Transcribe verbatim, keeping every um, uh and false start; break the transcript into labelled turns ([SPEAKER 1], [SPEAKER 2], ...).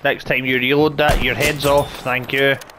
[SPEAKER 1] Next time you reload that, your head's off, thank you.